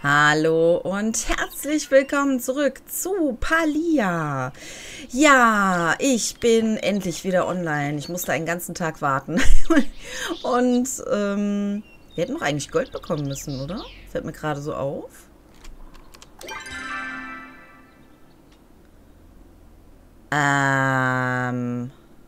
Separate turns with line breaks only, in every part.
Hallo und herzlich willkommen zurück zu Palia. Ja, ich bin endlich wieder online. Ich musste einen ganzen Tag warten. Und wir hätten noch eigentlich Gold bekommen müssen, oder? Fällt mir gerade so auf. Ähm.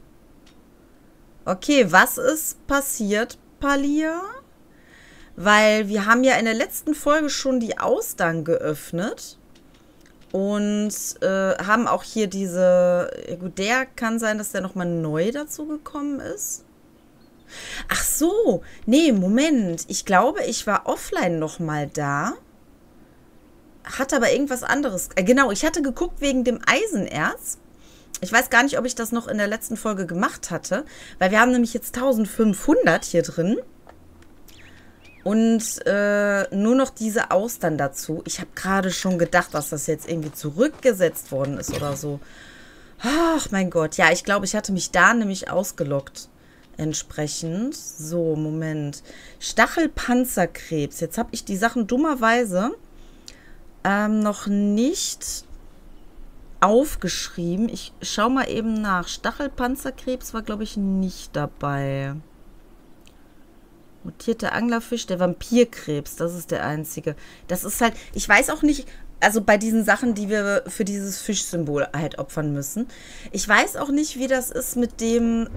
Okay, was ist passiert, Palia? Weil wir haben ja in der letzten Folge schon die Austern geöffnet und haben auch hier diese. Ja gut, der kann sein, dass der nochmal neu dazu gekommen ist. Ach so, nee, Moment. Ich glaube, ich war offline nochmal da. Hatte aber irgendwas anderes. Genau, ich hatte geguckt wegen dem Eisenerz. Ich weiß gar nicht, ob ich das noch in der letzten Folge gemacht hatte, weil wir haben nämlich jetzt 1500 hier drin. Und nur noch diese Austern dazu. Ich habe gerade schon gedacht, dass das jetzt irgendwie zurückgesetzt worden ist oder so. Ach, mein Gott. Ja, ich glaube, ich hatte mich da nämlich ausgeloggt. Entsprechend. So, Moment. Stachelpanzerkrebs. Jetzt habe ich die Sachen dummerweise noch nicht aufgeschrieben. Ich schaue mal eben nach. Stachelpanzerkrebs war, glaube ich, nicht dabei. Mutierter Anglerfisch, der Vampirkrebs, das ist der einzige. Das ist halt, ich weiß auch nicht, also bei diesen Sachen, die wir für dieses Fischsymbol halt opfern müssen. Ich weiß auch nicht, wie das ist mit dem,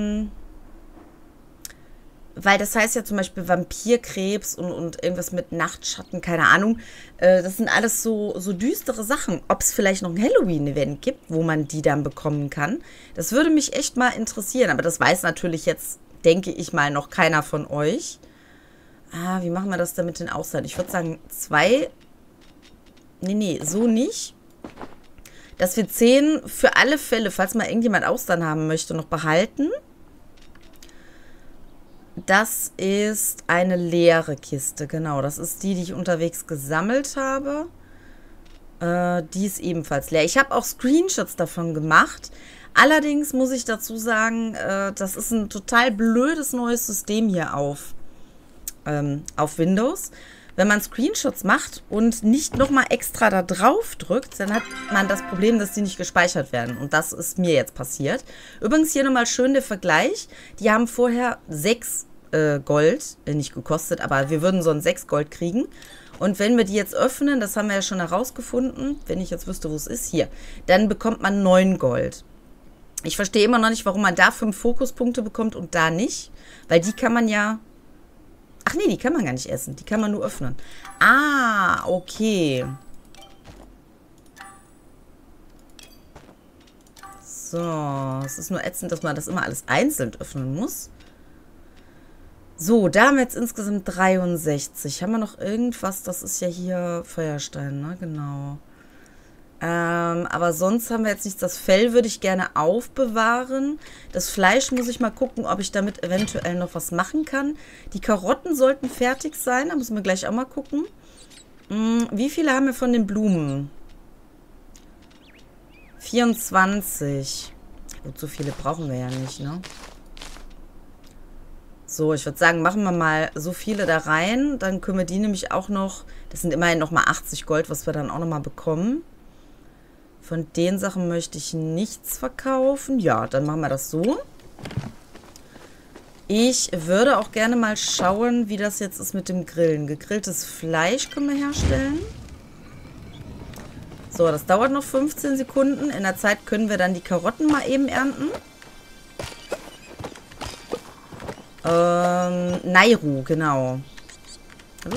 weil das heißt ja zum Beispiel Vampirkrebs und irgendwas mit Nachtschatten, keine Ahnung. Das sind alles so düstere Sachen. Ob es vielleicht noch ein Halloween-Event gibt, wo man die dann bekommen kann, das würde mich echt mal interessieren. Aber das weiß natürlich jetzt, denke ich mal, noch keiner von euch. Wie machen wir das denn mit den Austern? Ich würde sagen 2. Nee, so nicht. Dass wir 10 für alle Fälle, falls mal irgendjemand Austern haben möchte, noch behalten. Das ist eine leere Kiste, genau. Das ist die ich unterwegs gesammelt habe. Die ist ebenfalls leer. Ich habe auch Screenshots davon gemacht. Allerdings muss ich dazu sagen, das ist ein total blödes neues System hier auf Windows. Wenn man Screenshots macht und nicht nochmal extra da drauf drückt, dann hat man das Problem, dass die nicht gespeichert werden. Und das ist mir jetzt passiert. Übrigens hier nochmal schön der Vergleich. Die haben vorher 6 Gold, nicht gekostet, aber wir würden so ein 6 Gold kriegen. Und wenn wir die jetzt öffnen, das haben wir ja schon herausgefunden, wenn ich jetzt wüsste, wo es ist, hier, dann bekommt man 9 Gold. Ich verstehe immer noch nicht, warum man da 5 Fokuspunkte bekommt und da nicht. Weil die kann man ja... Ach nee, die kann man gar nicht essen. Die kann man nur öffnen. Ah, okay. So, es ist nur ätzend, dass man das immer alles einzeln öffnen muss. So, da haben wir jetzt insgesamt 63. Haben wir noch irgendwas? Das ist ja hier Feuerstein, ne? Genau. Aber sonst haben wir jetzt nichts. Das Fell würde ich gerne aufbewahren. Das Fleisch muss ich mal gucken, ob ich damit eventuell noch was machen kann. Die Karotten sollten fertig sein. Da müssen wir gleich auch mal gucken. Wie viele haben wir von den Blumen? 24. Gut, so viele brauchen wir ja nicht, ne? So, ich würde sagen, machen wir mal so viele da rein. Dann können wir die nämlich auch noch... Das sind immerhin nochmal 80 Gold, was wir dann auch nochmal bekommen. Von den Sachen möchte ich nichts verkaufen. Ja, dann machen wir das so. Ich würde auch gerne mal schauen, wie das jetzt ist mit dem Grillen. Gegrilltes Fleisch können wir herstellen. So, das dauert noch 15 Sekunden. In der Zeit können wir dann die Karotten mal eben ernten. Nairu, genau. Hallo?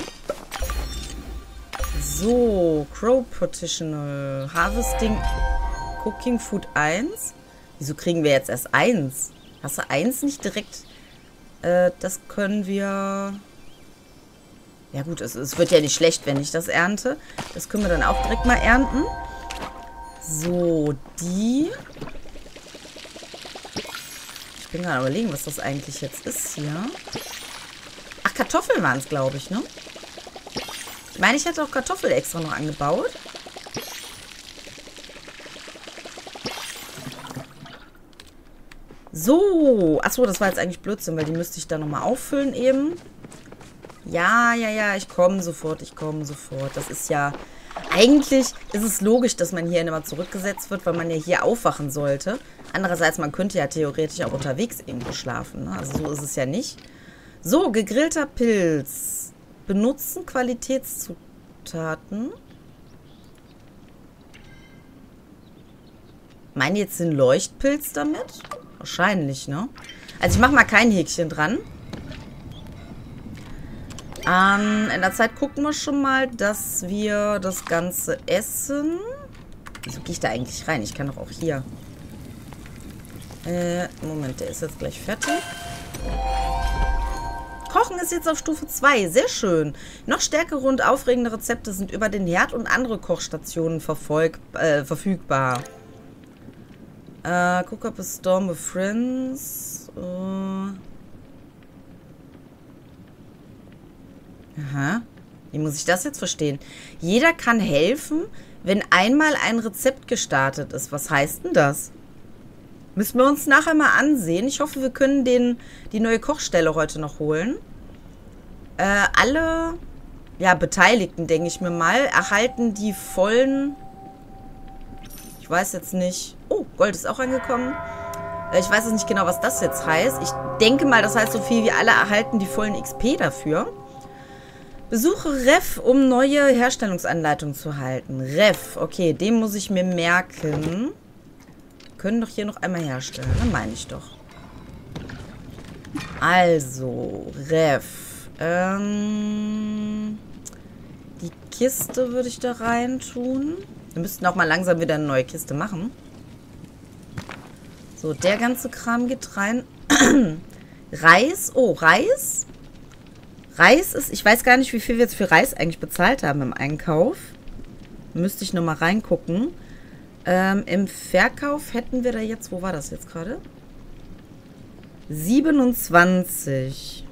So, Crow Partitional, Harvesting, Cooking Food 1. Wieso kriegen wir jetzt erst 1? Hast du 1 nicht direkt? Das können wir... Ja gut, es wird ja nicht schlecht, wenn ich das ernte. Das können wir dann auch direkt mal ernten. So, die... Ich bin gerade überlegen, was das eigentlich jetzt ist hier. Ach, Kartoffeln waren es, glaube ich, ne? Ich meine, ich hätte auch Kartoffeln extra noch angebaut. So. Achso, das war jetzt eigentlich Blödsinn, weil die müsste ich dann nochmal auffüllen eben. Ja, ja, ja, ich komme sofort, ich komme sofort. Das ist ja... Eigentlich ist es logisch, dass man hier immer zurückgesetzt wird, weil man ja hier aufwachen sollte. Andererseits, man könnte ja theoretisch auch unterwegs irgendwo schlafen. Ne? Also so ist es ja nicht. So, gegrillter Pilz. Benutzen Qualitätszutaten. Meinen jetzt den Leuchtpilz damit? Wahrscheinlich, ne? Also ich mache mal kein Häkchen dran. In der Zeit gucken wir schon mal, dass wir das Ganze essen. Wieso gehe ich da eigentlich rein? Ich kann doch auch hier. Moment, der ist jetzt gleich fertig. Kochen ist jetzt auf Stufe 2. Sehr schön. Noch stärkere und aufregende Rezepte sind über den Herd und andere Kochstationen verfügbar. Cook up a storm with friends. Aha. Wie muss ich das jetzt verstehen? Jeder kann helfen, wenn einmal ein Rezept gestartet ist. Was heißt denn das? Müssen wir uns nachher mal ansehen. Ich hoffe, wir können die neue Kochstelle heute noch holen. Alle Beteiligten, denke ich mir mal, erhalten die vollen... Ich weiß jetzt nicht... Oh, Gold ist auch angekommen. Ich weiß jetzt nicht genau, was das jetzt heißt. Ich denke mal, das heißt so viel wie alle erhalten die vollen XP dafür. Besuche Ref, um neue Herstellungsanleitungen zu halten. Ref, okay, den muss ich mir merken. Wir können doch hier noch einmal herstellen, ne? Meine ich doch. Also, Ref. Die Kiste würde ich da rein tun. Wir müssten auch mal langsam wieder eine neue Kiste machen. So, der ganze Kram geht rein. Reis. Oh, Reis. Reis ist... Ich weiß gar nicht, wie viel wir jetzt für Reis eigentlich bezahlt haben im Einkauf. Müsste ich nochmal reingucken. Im Verkauf hätten wir da jetzt... Wo war das jetzt gerade? 27.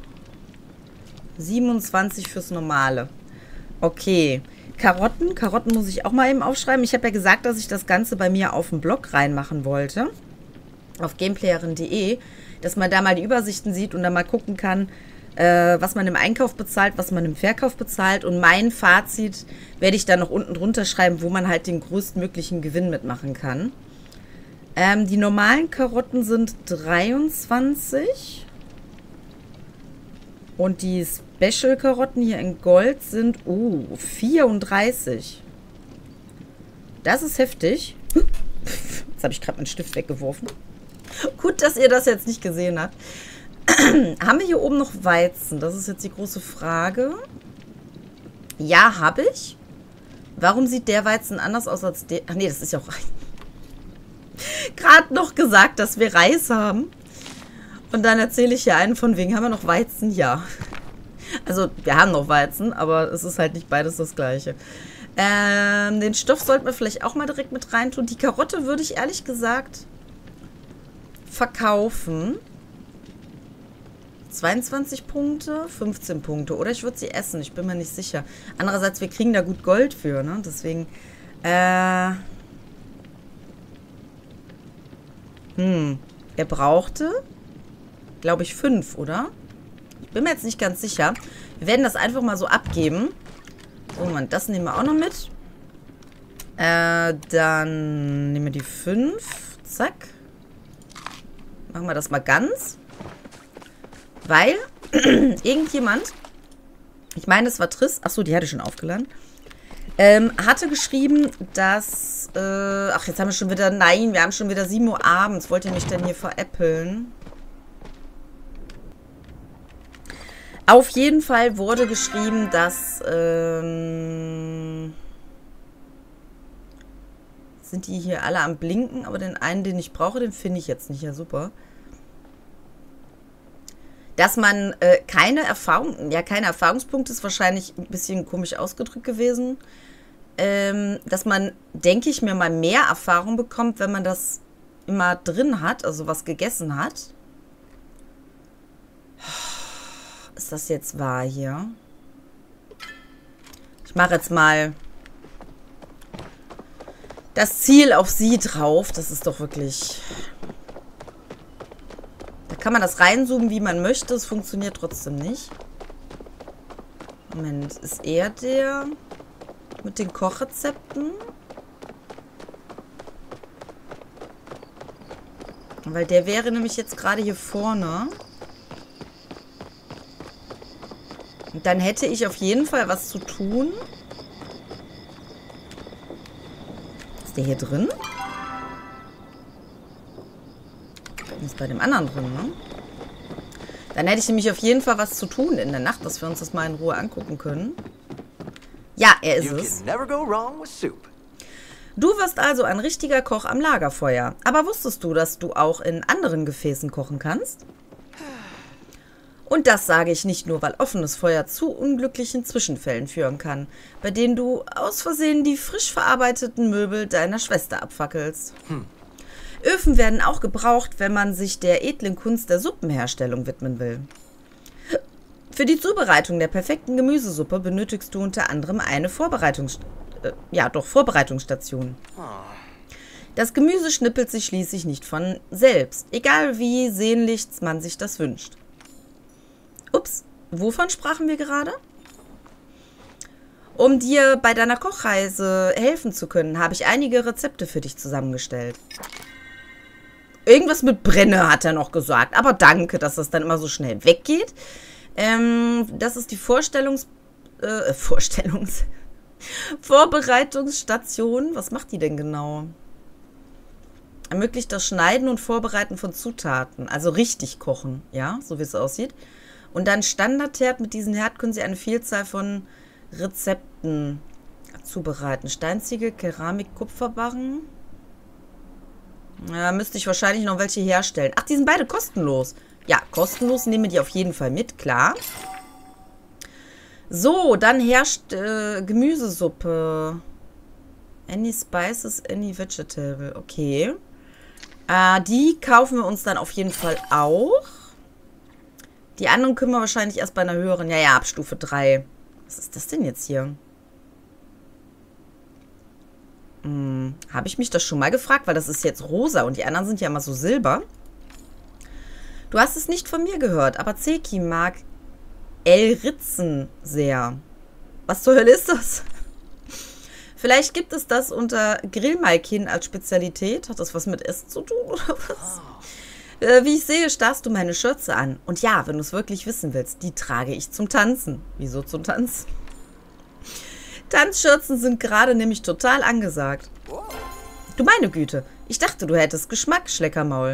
27 fürs Normale. Okay. Karotten. Karotten muss ich auch mal eben aufschreiben. Ich habe ja gesagt, dass ich das Ganze bei mir auf dem Blog reinmachen wollte. Auf gameplayerin.de. Dass man da mal die Übersichten sieht und dann mal gucken kann, was man im Einkauf bezahlt, was man im Verkauf bezahlt. Und mein Fazit werde ich dann noch unten drunter schreiben, wo man halt den größtmöglichen Gewinn mitmachen kann. Die normalen Karotten sind 23. Und die Special-Karotten hier in Gold sind 34. Das ist heftig. Jetzt habe ich gerade meinen Stift weggeworfen. Gut, dass ihr das jetzt nicht gesehen habt. Haben wir hier oben noch Weizen? Das ist jetzt die große Frage. Ja, habe ich. Warum sieht der Weizen anders aus als der? Ach nee, das ist ja auch Reis. Gerade noch gesagt, dass wir Reis haben. Und dann erzähle ich hier einen von wegen, haben wir noch Weizen? Ja. Also, wir haben noch Weizen, aber es ist halt nicht beides das Gleiche. Den Stoff sollten wir vielleicht auch mal direkt mit reintun. Die Karotte würde ich ehrlich gesagt verkaufen. 22 Punkte, 15 Punkte. Oder ich würde sie essen, ich bin mir nicht sicher. Andererseits, wir kriegen da gut Gold für, ne? Deswegen, er brauchte, glaube ich, 5, oder? Ich bin mir jetzt nicht ganz sicher. Wir werden das einfach mal so abgeben. So, Mann, das nehmen wir auch noch mit. Dann nehmen wir die 5. Zack. Machen wir das mal ganz. Weil irgendjemand, ich meine, es war Triss, achso, die hatte ich schon aufgeladen, hatte geschrieben, dass, ach, jetzt haben wir schon wieder, nein, wir haben schon wieder 7 Uhr abends. Wollt ihr mich denn hier veräppeln? Auf jeden Fall wurde geschrieben, dass, sind die hier alle am Blinken, aber den einen, den ich brauche, den finde ich jetzt nicht. Ja, super. Dass man keine Erfahrungspunkte ist wahrscheinlich ein bisschen komisch ausgedrückt gewesen. Dass man, denke ich mir mal, mehr Erfahrung bekommt, wenn man das immer drin hat, also was gegessen hat. Ist das jetzt wahr hier? Ich mache jetzt mal das Ziel auf sie drauf. Das ist doch wirklich... Da kann man das reinzoomen, wie man möchte. Es funktioniert trotzdem nicht. Moment, ist er der mit den Kochrezepten? Weil der wäre nämlich jetzt gerade hier vorne. Und dann hätte ich auf jeden Fall was zu tun. Ist der hier drin? Ist bei dem anderen drin, ne? Dann hätte ich nämlich auf jeden Fall was zu tun in der Nacht, dass wir uns das mal in Ruhe angucken können. Ja, er ist es. Du wirst also ein richtiger Koch am Lagerfeuer. Aber wusstest du, dass du auch in anderen Gefäßen kochen kannst? Und das sage ich nicht nur, weil offenes Feuer zu unglücklichen Zwischenfällen führen kann, bei denen du aus Versehen die frisch verarbeiteten Möbel deiner Schwester abfackelst. Öfen werden auch gebraucht, wenn man sich der edlen Kunst der Suppenherstellung widmen will. Für die Zubereitung der perfekten Gemüsesuppe benötigst du unter anderem eine Vorbereitungsstation. Das Gemüse schnippelt sich schließlich nicht von selbst, egal wie sehnlichst man sich das wünscht. Ups, wovon sprachen wir gerade? Um dir bei deiner Kochreise helfen zu können, habe ich einige Rezepte für dich zusammengestellt. Irgendwas mit Brenne hat er noch gesagt. Aber danke, dass das dann immer so schnell weggeht. Das ist die Vorbereitungsstation. Was macht die denn genau? Ermöglicht das Schneiden und Vorbereiten von Zutaten. Also richtig kochen, ja, so wie es aussieht. Und dann Standardherd. Mit diesem Herd können Sie eine Vielzahl von Rezepten zubereiten. Steinziegel, Keramik, Kupferbarren. Ja, müsste ich wahrscheinlich noch welche herstellen. Ach, die sind beide kostenlos. Ja, kostenlos nehmen wir die auf jeden Fall mit, klar. So, dann herrscht Gemüsesuppe. Any Spices, any Vegetable. Okay. Die kaufen wir uns dann auf jeden Fall auch. Die anderen können wir wahrscheinlich erst bei einer höheren. Ja, ab Stufe 3. Was ist das denn jetzt hier? Habe ich mich das schon mal gefragt? Weil das ist jetzt rosa und die anderen sind ja immer so silber. Du hast es nicht von mir gehört, aber Zeki mag El-Ritzen sehr. Was zur Hölle ist das? Vielleicht gibt es das unter Grillmalkin als Spezialität. Hat das was mit Essen zu tun oder was? Wie ich sehe, starrst du meine Schürze an. Und ja, wenn du es wirklich wissen willst, die trage ich zum Tanzen. Wieso zum Tanzen? Tanzschürzen sind gerade nämlich total angesagt. Du meine Güte, ich dachte, du hättest Geschmack, Schleckermaul.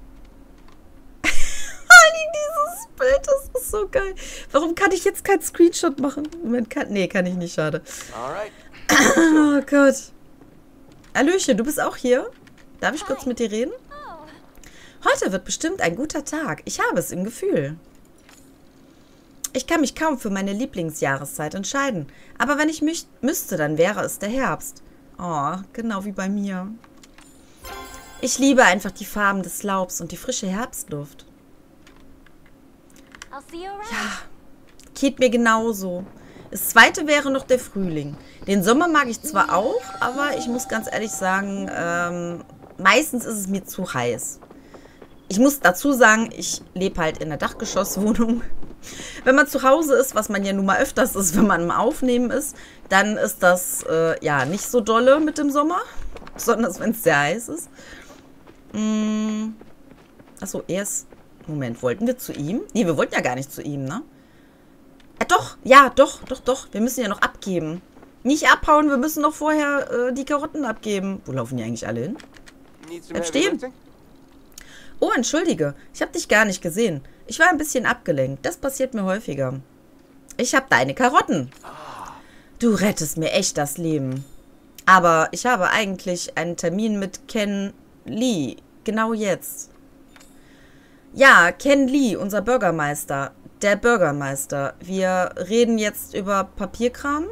Dieses Bild, das ist so geil. Warum kann ich jetzt keinen Screenshot machen? Moment, kann ich nicht, schade. Oh Gott. Hallöchen, du bist auch hier? Darf ich kurz mit dir reden? Heute wird bestimmt ein guter Tag. Ich habe es im Gefühl. Ich kann mich kaum für meine Lieblingsjahreszeit entscheiden. Aber wenn ich müsste, dann wäre es der Herbst. Oh, genau wie bei mir. Ich liebe einfach die Farben des Laubs und die frische Herbstluft. Ja, geht mir genauso. Das zweite wäre noch der Frühling. Den Sommer mag ich zwar auch, aber ich muss ganz ehrlich sagen, meistens ist es mir zu heiß. Ich muss dazu sagen, ich lebe halt in einer Dachgeschosswohnung. Wenn man zu Hause ist, was man ja nun mal öfters ist, wenn man im Aufnehmen ist, dann ist das ja nicht so dolle mit dem Sommer, besonders wenn es sehr heiß ist. Achso, erst... Moment, wollten wir zu ihm? Nee, wir wollten ja gar nicht zu ihm, ne? Doch, ja, doch. Wir müssen ja noch abgeben. Nicht abhauen, wir müssen noch vorher die Karotten abgeben. Wo laufen die eigentlich alle hin? Bleib stehen. Oh, entschuldige. Ich habe dich gar nicht gesehen. Ich war ein bisschen abgelenkt. Das passiert mir häufiger. Ich habe deine Karotten. Du rettest mir echt das Leben. Aber ich habe eigentlich einen Termin mit Ken Lee. Genau jetzt. Ja, Ken Lee, unser Bürgermeister. Der Bürgermeister. Wir reden jetzt über Papierkram.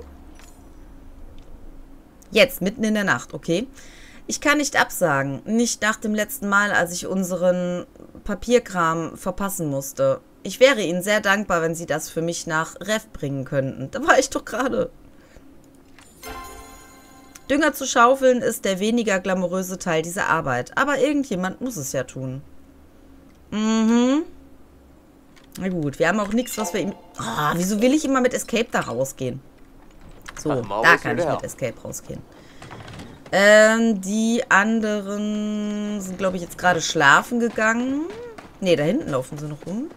Jetzt, mitten in der Nacht, okay. Ich kann nicht absagen. Nicht nach dem letzten Mal, als ich unseren Papierkram verpassen musste. Ich wäre Ihnen sehr dankbar, wenn Sie das für mich nach Rev bringen könnten. Da war ich doch gerade. Dünger zu schaufeln ist der weniger glamouröse Teil dieser Arbeit. Aber irgendjemand muss es ja tun. Na gut, wir haben auch nichts, was wir ihm... Oh, wieso will ich immer mit Escape da rausgehen? So, da kann ich mit Escape rausgehen. Die anderen sind, glaube ich, jetzt gerade schlafen gegangen. Ne, da hinten laufen sie noch rum.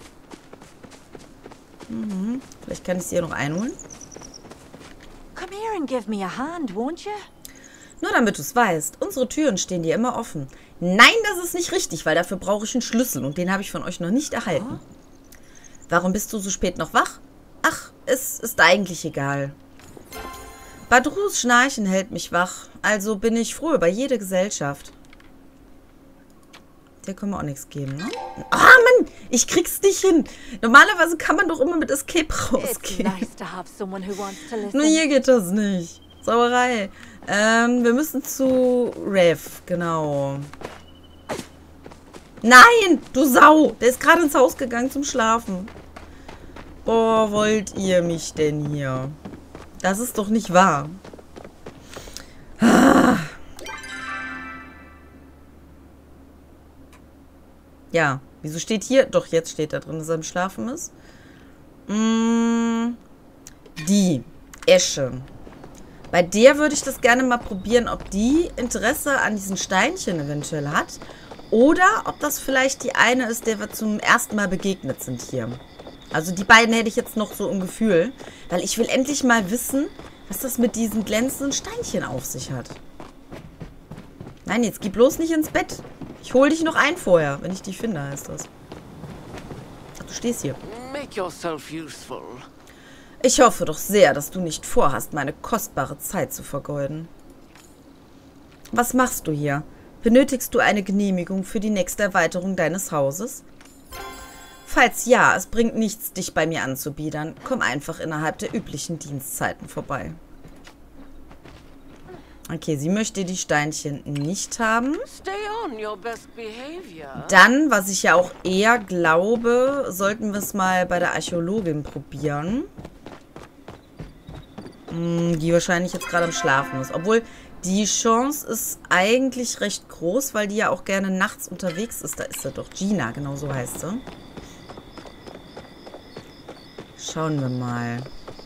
Mhm. Vielleicht kann ich sie ja noch einholen.
Come here and give me a hand, won't you?
Nur damit du es weißt, unsere Türen stehen dir immer offen. Nein, das ist nicht richtig, weil dafür brauche ich einen Schlüssel und den habe ich von euch noch nicht erhalten. Warum bist du so spät noch wach? Ach, es ist eigentlich egal. Badrus Schnarchen hält mich wach, also bin ich froh über jede Gesellschaft. Der können wir auch nichts geben, ne? Ah, Mann, ich krieg's nicht hin. Normalerweise kann man doch immer mit Escape rausgehen. Nur hier geht das nicht. Sauerei. Wir müssen zu Rev, genau. Nein, du Sau. Der ist gerade ins Haus gegangen zum Schlafen. Boah, wollt ihr mich denn hier? Das ist doch nicht wahr. Ah. Ja, wieso steht hier? Doch, jetzt steht da drin, dass er im Schlafen ist. Die Esche. Bei der würde ich das gerne mal probieren, ob die Interesse an diesen Steinchen eventuell hat. Oder ob das vielleicht die eine ist, der wir zum ersten Mal begegnet sind hier. Also die beiden hätte ich jetzt noch so im Gefühl. Weil ich will endlich mal wissen, was das mit diesen glänzenden Steinchen auf sich hat. Nein, jetzt geh bloß nicht ins Bett. Ich hole dich noch ein vorher, wenn ich dich finde, heißt das. Ach, du stehst hier.
Make yourself useful.
Ich hoffe doch sehr, dass du nicht vorhast, meine kostbare Zeit zu vergeuden. Was machst du hier? Benötigst du eine Genehmigung für die nächste Erweiterung deines Hauses? Falls ja, es bringt nichts, dich bei mir anzubiedern. Komm einfach innerhalb der üblichen Dienstzeiten vorbei. Okay, sie möchte die Steinchen nicht haben.
Stay on your best behavior.
Dann, was ich ja auch eher glaube, sollten wir es mal bei der Archäologin probieren. Die wahrscheinlich jetzt gerade am Schlafen ist. Obwohl, die Chance ist eigentlich recht groß, weil die ja auch gerne nachts unterwegs ist. Da ist sie doch. Gina, genau so heißt sie. Schauen wir mal.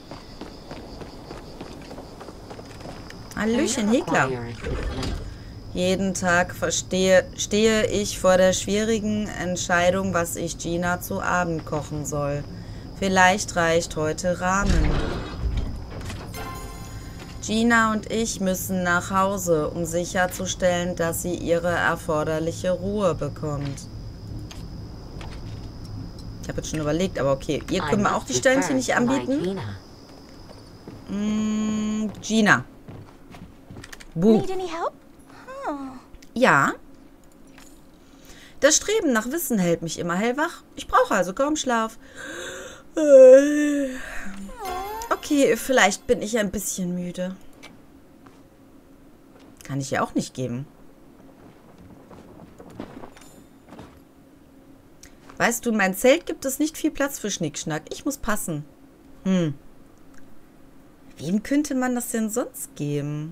Hallöchen, Hekler. Jeden Tag stehe ich vor der schwierigen Entscheidung, was ich Gina zu Abend kochen soll. Vielleicht reicht heute Ramen. Gina und ich müssen nach Hause, um sicherzustellen, dass sie ihre erforderliche Ruhe bekommt. Ich habe jetzt schon überlegt, aber okay. Ihr könnt mir auch die Steinchen nicht anbieten. Gina. Buh. Ja. Das Streben nach Wissen hält mich immer hellwach. Ich brauche also kaum Schlaf. Okay, vielleicht bin ich ein bisschen müde. Kann ich ja auch nicht geben. Weißt du, in meinem Zelt gibt es nicht viel Platz für Schnickschnack. Ich muss passen. Wem könnte man das denn sonst geben?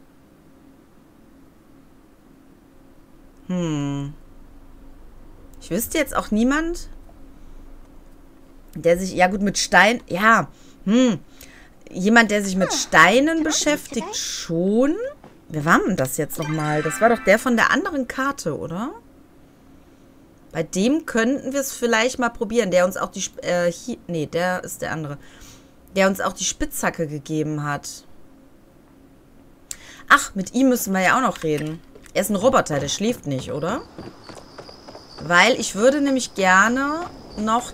Ich wüsste jetzt auch niemand, der sich... Ja gut, mit Stein... Ja, jemand, der sich mit Steinen beschäftigt, schon. Wer war denn das jetzt nochmal? Das war doch der von der anderen Karte, oder? Bei dem könnten wir es vielleicht mal probieren. Der uns auch die... nee, der ist der andere. Der uns auch die Spitzhacke gegeben hat. Ach, mit ihm müssen wir ja auch noch reden. Er ist ein Roboter, der schläft nicht, oder? Weil ich würde nämlich gerne noch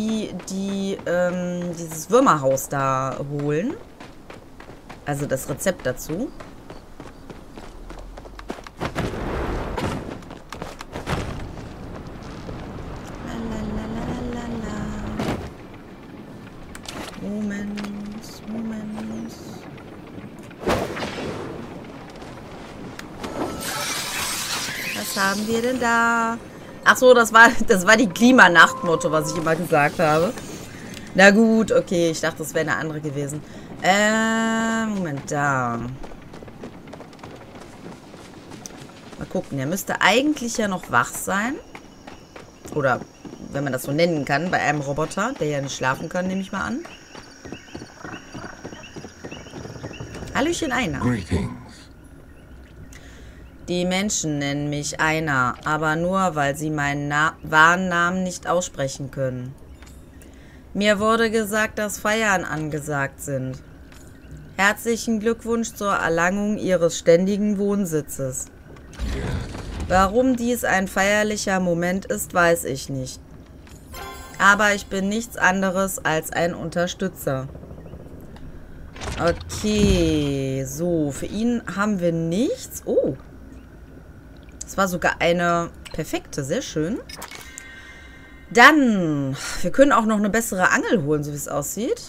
dieses Würmerhaus da holen. Also das Rezept dazu. Moment. Was haben wir denn da? Ach so, das war die Klimanacht-Motto, was ich immer gesagt habe. Na gut, okay. Ich dachte, das wäre eine andere gewesen. Moment, da. Mal gucken. Der müsste eigentlich ja noch wach sein. Oder wenn man das so nennen kann, bei einem Roboter, der ja nicht schlafen kann, nehme ich mal an. Hallöchen, Einer.
Greetings.
Die Menschen nennen mich Einer, aber nur, weil sie meinen wahren Namen nicht aussprechen können. Mir wurde gesagt, dass Feiern angesagt sind. Herzlichen Glückwunsch zur Erlangung Ihres ständigen Wohnsitzes. Warum dies ein feierlicher Moment ist, weiß ich nicht. Aber ich bin nichts anderes als ein Unterstützer. Okay, so, für ihn haben wir nichts. Oh, das war sogar eine perfekte, sehr schön. Dann, wir können auch noch eine bessere Angel holen, so wie es aussieht.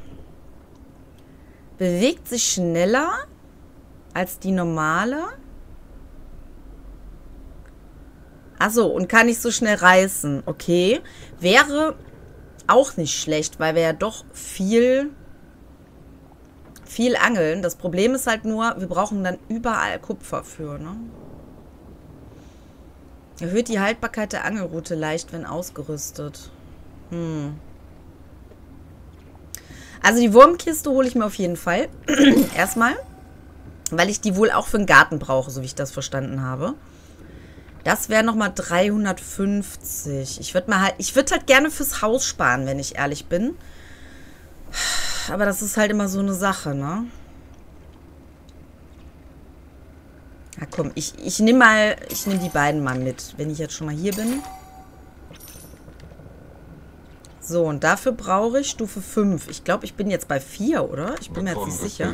Bewegt sich schneller als die normale. Achso, und kann nicht so schnell reißen. Okay, wäre auch nicht schlecht, weil wir ja doch viel angeln. Das Problem ist halt nur, wir brauchen dann überall Kupfer für, ne? Erhöht die Haltbarkeit der Angelrute leicht, wenn ausgerüstet. Also die Wurmkiste hole ich mir auf jeden Fall. Erstmal, weil ich die wohl auch für den Garten brauche, so wie ich das verstanden habe. Das wäre nochmal 350. Ich würde halt gerne fürs Haus sparen, wenn ich ehrlich bin. Aber das ist halt immer so eine Sache, ne? Ja, komm, ich nehme die beiden mal mit, wenn ich jetzt schon mal hier bin. So, und dafür brauche ich Stufe 5. Ich glaube, ich bin jetzt bei 4, oder? Ich bin mir jetzt nicht sicher.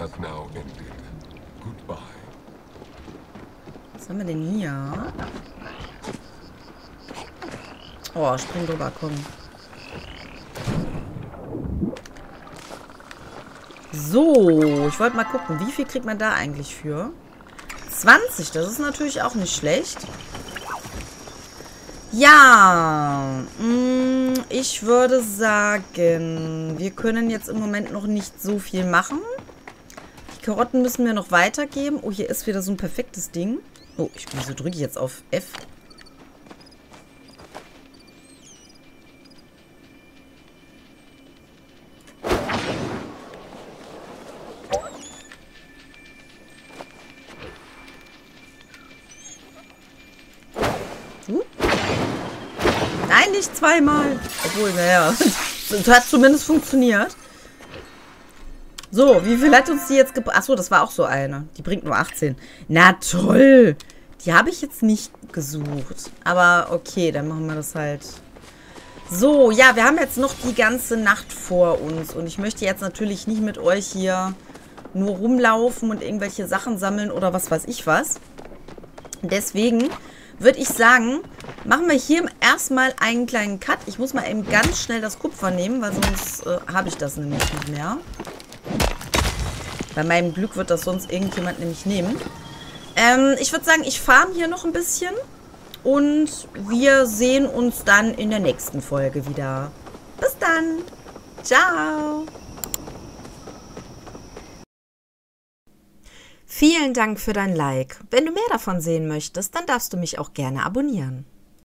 Was haben wir denn hier? Oh, spring drüber, komm. So, ich wollte mal gucken, wie viel kriegt man da eigentlich für? 20, das ist natürlich auch nicht schlecht. Ja, ich würde sagen, wir können jetzt im Moment noch nicht so viel machen. Die Karotten müssen wir noch weitergeben. Oh, hier ist wieder so ein perfektes Ding. Oh, wieso drücke ich jetzt auf F? Nein, nicht zweimal. Obwohl, naja, das hat zumindest funktioniert. So, wie viel hat uns die jetzt gebracht? Achso, das war auch so eine. Die bringt nur 18. Na toll. Die habe ich jetzt nicht gesucht. Aber okay, dann machen wir das halt. So, ja, wir haben jetzt noch die ganze Nacht vor uns. Und ich möchte jetzt natürlich nicht mit euch hier nur rumlaufen und irgendwelche Sachen sammeln oder was weiß ich was. Deswegen würde ich sagen, machen wir hier erstmal einen kleinen Cut. Ich muss mal eben ganz schnell das Kupfer nehmen, weil sonst habe ich das nämlich nicht mehr. Bei meinem Glück wird das sonst irgendjemand nämlich nehmen. Ich würde sagen, ich farm hier noch ein bisschen. Und wir sehen uns dann in der nächsten Folge wieder. Bis dann. Ciao. Vielen Dank für dein Like. Wenn du mehr davon sehen möchtest, dann darfst du mich auch gerne abonnieren.